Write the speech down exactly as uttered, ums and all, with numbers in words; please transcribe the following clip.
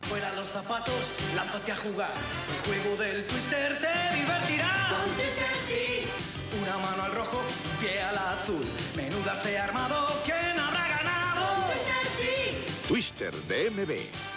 Fuera los zapatos, lánzate a jugar. El juego del Twister te divertirá. Con Twister sí. Una mano al rojo, un pie al azul. Menuda se ha armado, ¿quién habrá ganado? Con Twister sí. Twister de M B.